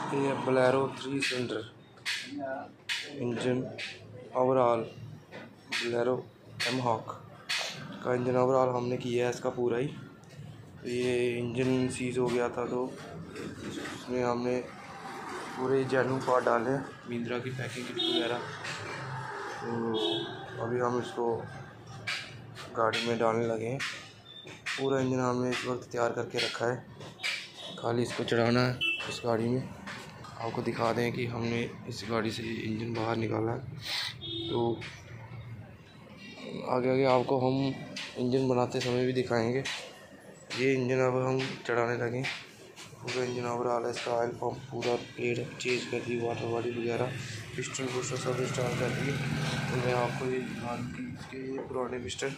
ये Bolero 3 cylinder engine overall Bolero mHawk का engine overall हमने किया है इसका पूरा ही। तो ये इंजन सीज हो गया था तो उसमें हमने पूरे जेन्युइन पार्ट डाले हैं, महिंद्रा की पैकिंग किट वगैरह। तो अभी हम इसको गाड़ी में डालने लगे हैं। पूरा इंजन हमने इस वक्त तैयार करके रखा है, खाली इसको चढ़ाना है इस गाड़ी में। आपको दिखा दें कि हमने इस गाड़ी से इंजन बाहर निकाला है। तो आगे आगे आपको हम इंजन बनाते समय भी दिखाएंगे। ये इंजन अब हम चढ़ाने लगे। पूरा इंजन ओवरऑल है इसका, ऑयल पंप पूरा प्लेट चेंज कर दी, वाटर बॉडी वगैरह, पिस्टन बूस्टर सब इंस्टॉल कर दिए। तो मैं आपको ये दिखा दूँ कि इसके ये पुराने पिस्टन,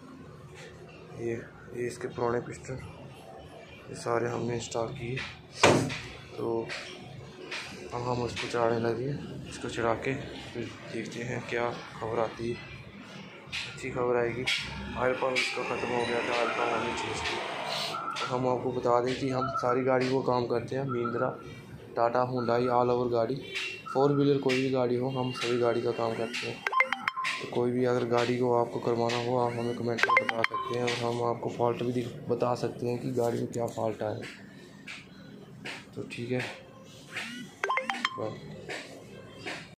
ये इसके पुराने पिस्टन ये सारे हमने इंस्टॉल किए। तो अब हम उसको चढ़ाने लगे। इसको चढ़ा के फिर देखते हैं क्या खबर आती है। अच्छी खबर आएगी। ऑयल पंप इसका ख़त्म हो गया था, ऑयल पंप हमने चेंज किया। तो हम आपको बता दें कि हम सारी गाड़ी को काम करते हैं, Mahindra, Tata, Hyundai, all over गाड़ी, 4 व्हीलर कोई भी गाड़ी हो हम सभी गाड़ी का काम करते हैं। तो कोई भी अगर गाड़ी को आपको करवाना हो आप हमें कमेंट में बता सकते हैं और हम आपको फॉल्ट भी बता सकते हैं कि गाड़ी में क्या फॉल्ट आया है। तो ठीक है, बाय।